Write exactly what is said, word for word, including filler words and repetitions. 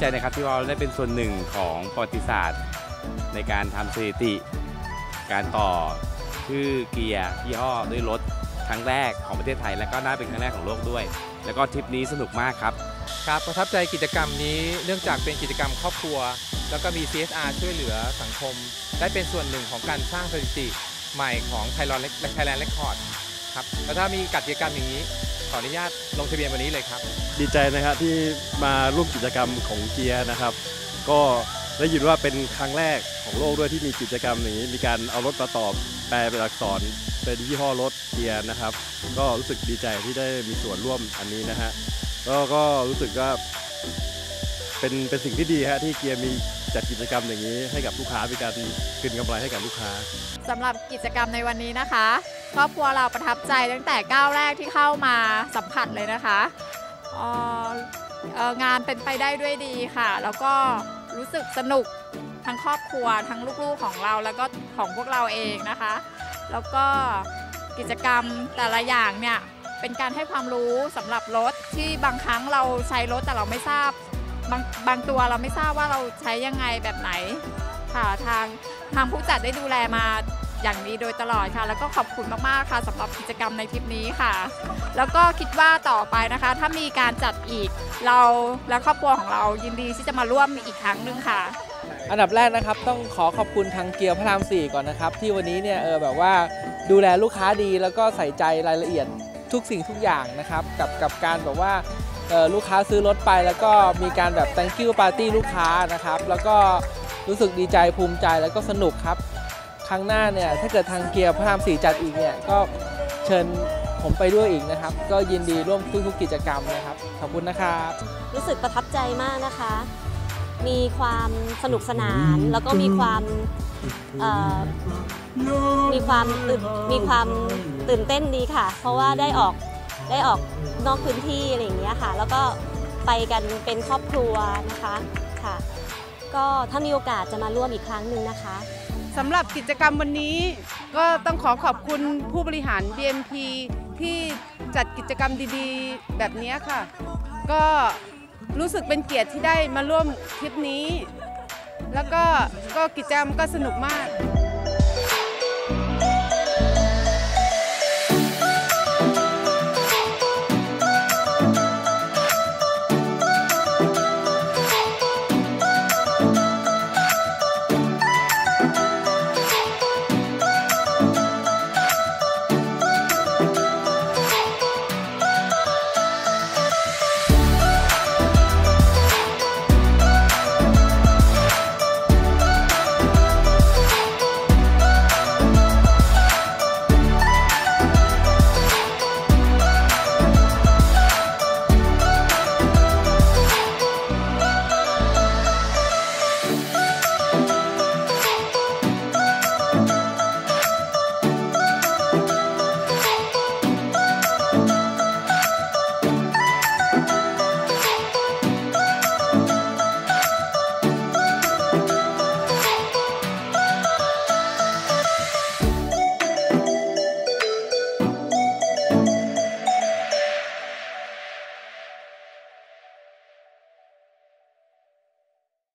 ใจนะครับที่เราได้เป็นส่วนหนึ่งของประวัติศาสตร์ในการทำสถิติ การต่อชื่อเกียร์ยี่ห้อด้วยรถครั้งแรกของประเทศไทยและก็น่าเป็นครั้งแรกของโลกด้วยแล้วก็ทริปนี้สนุกมากครับครับประทับใจกิจกรรมนี้เนื่องจากเป็นกิจกรรมครอบครัวแล้วก็มี ซี เอส อาร์ ช่วยเหลือสังคมได้เป็นส่วนหนึ่งของการสร้างสถิติใหม่ของไทยแลนด์ไทยแลนด์เรคคอร์ดครับแล้วถ้ามีกิจกรรมอย่างนี้ขออนุญาตลงทะเบียนวันนี้เลยครับดีใจนะครับที่มาร่วมกิจกรรมของเกียร์นะครับก็ได้ยินว่าเป็นครั้งแรกของโลกด้วยที่มีกิจกรรมอย่างนี้มีการเอารถมาต่อแปลเป็นอักษรเป็นยี่ห้อรถเกียร์นะครับก็รู้สึกดีใจที่ได้มีส่วนร่วมอันนี้นะฮะก็ก็รู้สึกว่าเป็นเป็นสิ่งที่ดีฮะที่เกียร์มีจัดกิจกรรมอย่างนี้ให้กับลูกค้าเป็นการคืนกำไรให้กับลูกค้าสำหรับกิจกรรมในวันนี้นะคะครอบครัวเราประทับใจตั้งแต่ก้าวแรกที่เข้ามาสัมผัสเลยนะคะเอ่อเอ่องานเป็นไปได้ด้วยดีค่ะแล้วก็รู้สึกสนุกทั้งครอบครัวทั้งลูกๆของเราแล้วก็ของพวกเราเองนะคะแล้วก็กิจกรรมแต่ละอย่างเนี่ยเป็นการให้ความรู้สำหรับรถที่บางครั้งเราใช้รถแต่เราไม่ทราบบางบางตัวเราไม่ทราบว่าเราใช้ยังไงแบบไหนค่ะทางทางผู้จัดได้ดูแลมาอย่างดีโดยตลอดค่ะแล้วก็ขอบคุณมากๆค่ะสำหรับกิจกรรมในทริปนี้ค่ะแล้วก็คิดว่าต่อไปนะคะถ้ามีการจัดอีกเราและครอบครัวของเรายินดีที่จะมาร่วมอีกครั้งหนึ่งค่ะอันดับแรกนะครับต้องขอขอบคุณทางเกียร์พระรามสี่ก่อนนะครับที่วันนี้เนี่ยเออแบบว่าดูแลลูกค้าดีแล้วก็ใส่ใจรายละเอียดทุกสิ่งทุกอย่างนะครับกับกับการแบบว่าลูกค้าซื้อรถไปแล้วก็มีการแบบ thank you party ลูกค้านะครับแล้วก็รู้สึกดีใจภูมิใจแล้วก็สนุกครับครั้งหน้าเนี่ยถ้าเกิดทางเกียร์พระรามสี่จัดอีกเนี่ยก็เชิญผมไปด้วยอีกนะครับก็ยินดีร่วมทุกๆกิจกรรมนะครับขอบคุณนะครับรู้สึกประทับใจมากนะคะมีความสนุกสนานแล้วก็มีความมีความมีความตื่นเต้นดีค่ะเพราะว่าได้ออกได้ออกนอกพื้นที่อะไรอย่างเงี้ยค่ะแล้วก็ไปกันเป็นครอบครัวนะคะค่ะก็ถ้ามีโอกาสจะมาร่วมอีกครั้งหนึ่งนะคะสำหรับกิจกรรมวันนี้ก็ต้องขอขอบคุณผู้บริหาร บี เอ็ม พี ที่จัดกิจกรรมดีๆแบบนี้ค่ะก็รู้สึกเป็นเกียรติที่ได้มาร่วมทริปนี้แล้วก็ก็กิจกรรมก็สนุกมาก